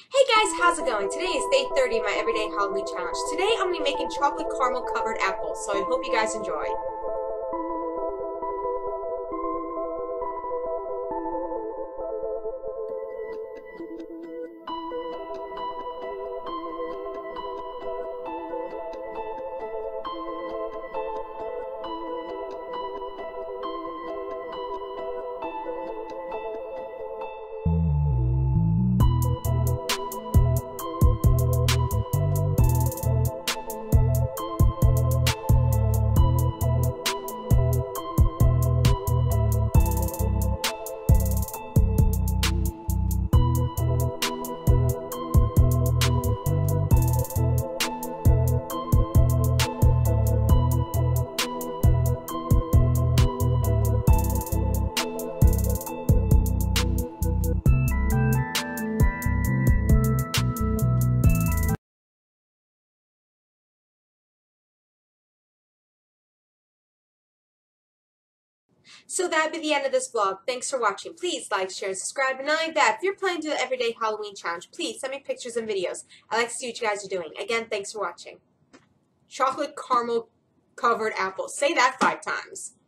Hey guys, how's it going? Today is day 30 of my Everyday Halloween Challenge. Today I'm going to be making chocolate caramel covered apples, so I hope you guys enjoy. So that'd be the end of this vlog. Thanks for watching. Please like, share, and subscribe. And not only that, if you're planning to do the Everyday Halloween Challenge, please send me pictures and videos. I like to see what you guys are doing. Again, thanks for watching. Chocolate caramel covered apples. Say that 5 times.